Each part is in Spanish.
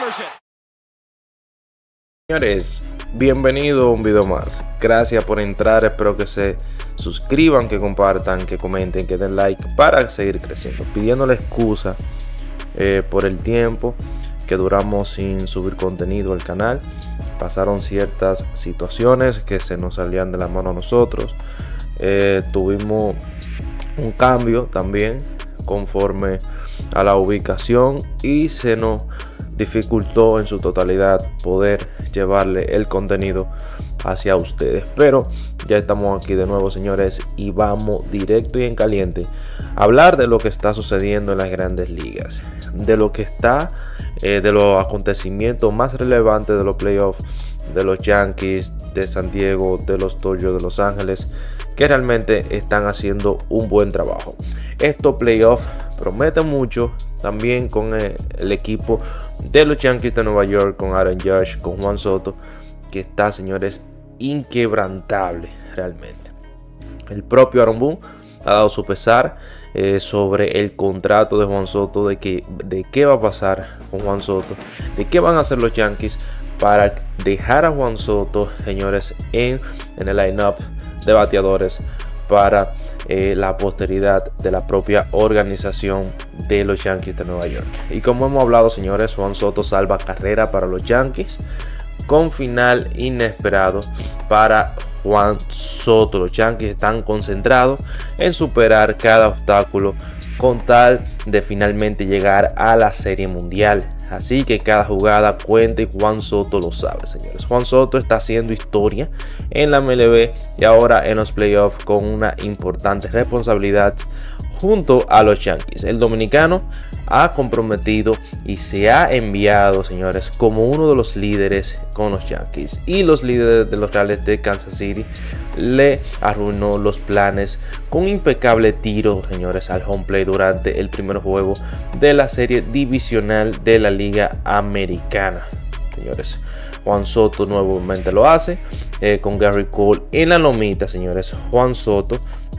Señores, bienvenido a un video más. Gracias por entrar, espero que se suscriban, que compartan, que comenten, que den like para seguir creciendo. Pidiéndole excusa por el tiempo que duramos sin subir contenido al canal. Pasaron ciertas situaciones que se nos salían de la mano a nosotros. Tuvimos un cambio también conforme a la ubicación y se nos dificultó en su totalidad poder llevarle el contenido hacia ustedes, pero ya estamos aquí de nuevo, señores, y vamos directo y en caliente a hablar de lo que está sucediendo en las grandes ligas, de lo que está de los acontecimientos más relevantes de los playoffs de los Yankees de San Diego, de los Dodgers de Los Ángeles, que realmente están haciendo un buen trabajo. Estos playoffs prometen mucho también con el equipo de los Yankees de Nueva York, con Aaron Judge, con Juan Soto, que está, señores, inquebrantable realmente. El propio Aaron Boone ha dado su pesar sobre el contrato de Juan Soto, de qué va a pasar con Juan Soto, de qué van a hacer los Yankees para dejar a Juan Soto, señores, en el line-up de bateadores para la posteridad de la propia organización de los Yankees de Nueva York. Y como hemos hablado, señores, Juan Soto salva carrera para los Yankees con final inesperado para Juan Soto. Los Yankees están concentrados en superar cada obstáculo con tal de finalmente llegar a la Serie Mundial. Así que cada jugada cuenta y Juan Soto lo sabe, señores. Juan Soto está haciendo historia en la MLB y ahora en los playoffs con una importante responsabilidad junto a los Yankees. El dominicano ha comprometido y se ha enviado, señores, como uno de los líderes con los Yankees, y los líderes de los Reales de Kansas City le arruinó los planes con un impecable tiro, señores, al home plate durante el primer juego de la serie divisional de la Liga Americana. Señores, Juan Soto nuevamente lo hace con Gary Cole en la lomita, señores. Juan Soto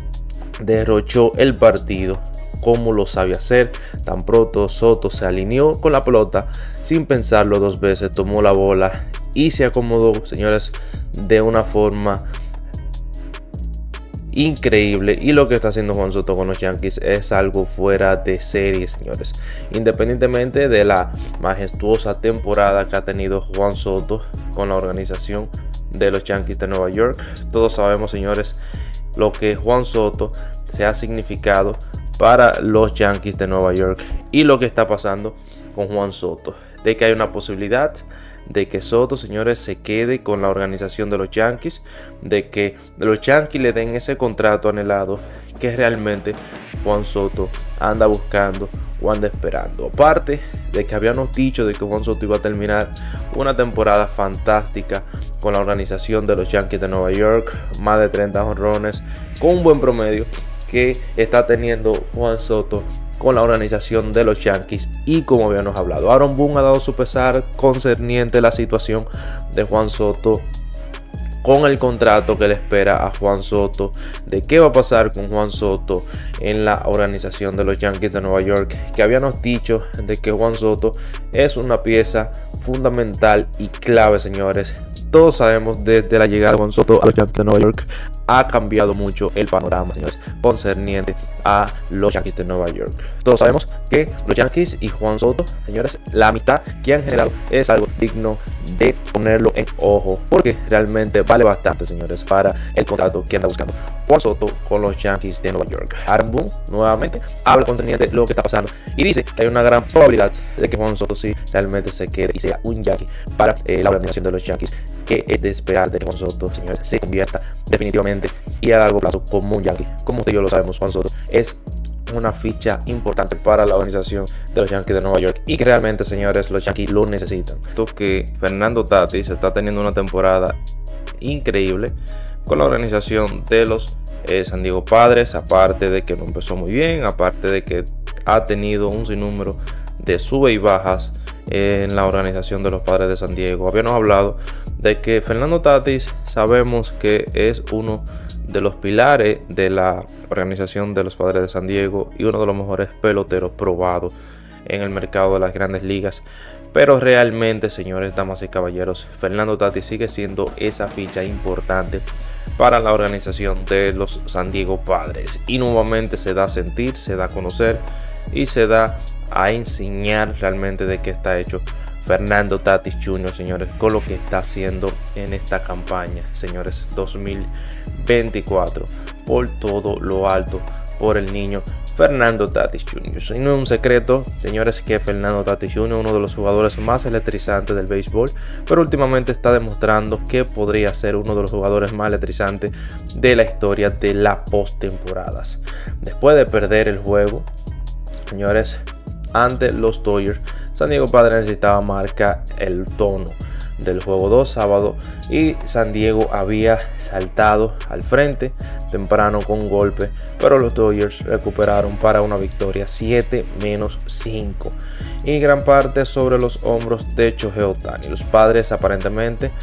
derrochó el partido como lo sabe hacer. Tan pronto Soto se alineó con la pelota, sin pensarlo dos veces, tomó la bola y se acomodó, señores, de una forma increíble. Y lo que está haciendo Juan Soto con los Yankees es algo fuera de serie, señores. Independientemente de la majestuosa temporada que ha tenido Juan Soto con la organización de los Yankees de Nueva York, todos sabemos, señores, lo que Juan Soto se ha significado para los Yankees de Nueva York y lo que está pasando con Juan Soto, de que hay una posibilidad de que Soto, señores, se quede con la organización de los Yankees, de que los Yankees le den ese contrato anhelado que realmente Juan Soto anda buscando o anda esperando. Aparte de que habíamos dicho de que Juan Soto iba a terminar una temporada fantástica con la organización de los Yankees de Nueva York, más de 30 jonrones, con un buen promedio que está teniendo Juan Soto con la organización de los Yankees. Y como habíamos hablado, Aaron Boone ha dado su pesar concerniente a la situación de Juan Soto con el contrato que le espera a Juan Soto, de qué va a pasar con Juan Soto en la organización de los Yankees de Nueva York, que habíamos dicho de que Juan Soto es una pieza fundamental y clave, señores. Todos sabemos, desde la llegada de Juan Soto a los Yankees de Nueva York ha cambiado mucho el panorama, señores, concerniente a los Yankees de Nueva York. Todos sabemos que los Yankees y Juan Soto, señores, la amistad que han generado es algo digno de ponerlo en ojo, porque realmente vale bastante, señores, para el contrato que anda buscando Juan Soto con los Yankees de Nueva York. Aaron Boone nuevamente habla concerniente de lo que está pasando y dice que hay una gran probabilidad de que Juan Soto sí realmente se quede y sea un Yankee para la organización de los Yankees, que es de esperar de que Juan Soto, señores, se convierta definitivamente y a largo plazo como un Yankee. Como usted y yo lo sabemos, Juan Soto es una ficha importante para la organización de los Yankees de Nueva York y que realmente, señores, los Yankees lo necesitan. Esto que Fernando Tatis está teniendo una temporada increíble con la organización de los San Diego Padres, aparte de que no empezó muy bien, aparte de que ha tenido un sinnúmero de sube y bajas en la organización de los Padres de San Diego. Habíamos hablado de que Fernando Tatis sabemos que es uno de los pilares de la organización de los Padres de San Diego y uno de los mejores peloteros probados en el mercado de las grandes ligas, Pero realmente, señores, damas y caballeros, Fernando Tatis sigue siendo esa ficha importante para la organización de los San Diego Padres, y nuevamente se da a sentir, se da a conocer y se da a enseñar realmente de qué está hecho Fernando Tatis Jr., señores, con lo que está haciendo en esta campaña, señores, 2024, por todo lo alto, por el niño Fernando Tatis Jr. Y no es un secreto, señores, que Fernando Tatis Jr. es uno de los jugadores más electrizantes del béisbol, pero últimamente está demostrando que podría ser uno de los jugadores más electrizantes de la historia de las postemporadas. Después de perder el juego, señores, ante los Dodgers, San Diego Padres necesitaba marcar el tono del juego 2 sábado, y San Diego había saltado al frente temprano con un golpe, pero los Dodgers recuperaron para una victoria 7-5, y gran parte sobre los hombros de Shohei Ohtani. Los Padres aparentemente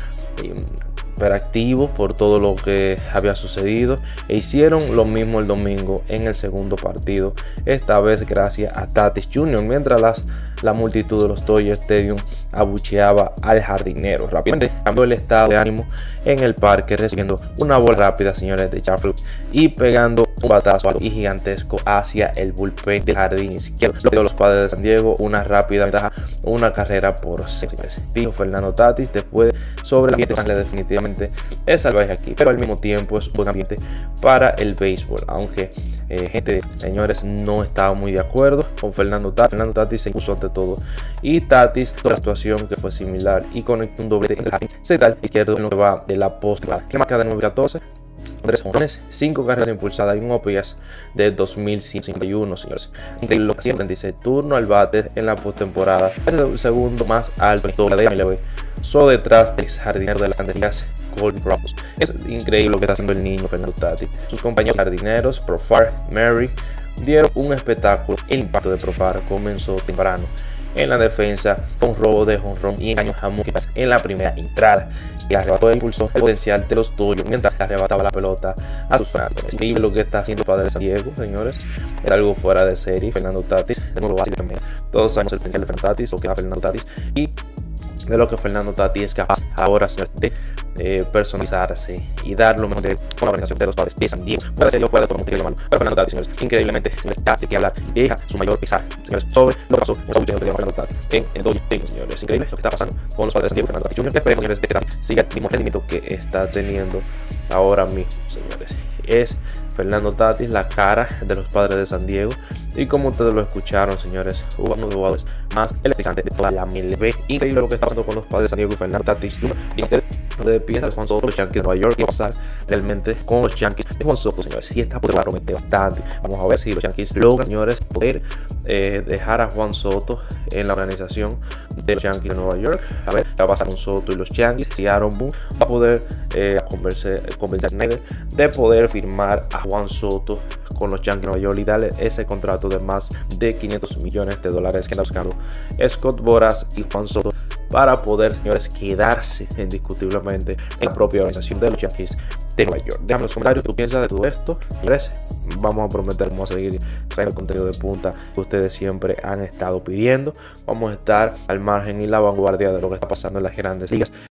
hiperactivos por todo lo que había sucedido, e hicieron lo mismo el domingo en el segundo partido, esta vez gracias a Tatis Jr., mientras la multitud de los Dodgers Stadium abucheaba al jardinero. Rápidamente cambió el estado de ánimo en el parque, recibiendo una bola rápida, señores, de Charlie, y pegando un batazo y gigantesco hacia el bullpen del jardín izquierdo. Lo dio los Padres de San Diego una rápida ventaja, una carrera por 6. Dijo Fernando Tatis después sobre el ambiente, definitivamente es salvaje aquí, pero al mismo tiempo es un buen ambiente para el béisbol, aunque gente, señores, no estaba muy de acuerdo con Fernando Tatis. Fernando Tatis se impuso ante todo, y Tatis toda la situación que fue similar y conectó un doblete en el jardín central izquierdo en lo que va de la postemporada. La marca de 9-14, 3 jonrones, 5 carreras impulsadas y un OPS de 2151, señores. Increíble lo que hacía, 36 turnos al bate en la postemporada. Es el segundo más alto en toda la MLB, solo detrás del jardinero de las Grandes Ligas, Colton Ramos. Es increíble lo que está haciendo el niño Fernando Tatis. Sus compañeros jardineros, Profar, Mary, dieron un espectáculo. El impacto de Profar comenzó temprano en la defensa con robo de jonrón y engaños a Mookie Betts en la primera entrada, y arrebató e impulsó el potencial de los Dodgers mientras arrebataba la pelota a sus fanáticos. Increíble lo que está haciendo el Padre de San Diego, señores, es algo fuera de serie. Fernando Tatis, de nuevo básico también. Todos sabemos el potencial de Fernando Tatis, lo que da Fernando Tatis, y de lo que Fernando Tatis es capaz ahora, señores, de personalizarse y dar lo mejor de con la organización de los Padres de San Diego. Puede ser, yo puedo como llamarlo, pero Fernando Tatis, señores, increíblemente, señores, da de qué hablar y deja su mayor pesar, señores, sobre lo que pasó en el último de Fernando Tatis en el Dodgers, señores. Es increíble lo que está pasando con los Padres de San Diego. Fernando Tatis Jr., esperemos, señores, de que Tatis siga el mismo rendimiento que está teniendo ahora mismo, señores. Es Fernando Tatis la cara de los Padres de San Diego, y como ustedes lo escucharon, señores, uno de los jugadores más electrizantes de toda la MLB. Increíble lo que está pasando con los Padres de San Diego y Fernando Tatis Jr. Y ustedes piensan Juan Soto, los Yankees de Nueva York, y va a pasar realmente con los Yankees de Juan Soto, señores. Y esta puede prometer bastante. Vamos a ver si los Yankees logran, señores, poder dejar a Juan Soto en la organización de los Yankees de Nueva York. A ver qué va a pasar con Soto y los Yankees. Si Aaron Boone va a poder convencer a Snyder de poder firmar a Juan Soto con los Yankees de Nueva York y darle ese contrato de más de $500 millones que está buscando Scott Boras y Juan Soto, para poder, señores, quedarse indiscutiblemente en la propia organización de los Yankees de Nueva York. Déjame en los comentarios qué tú piensas de todo esto, señores. Vamos a prometer, vamos a seguir trayendo el contenido de punta que ustedes siempre han estado pidiendo. Vamos a estar al margen y la vanguardia de lo que está pasando en las Grandes Ligas.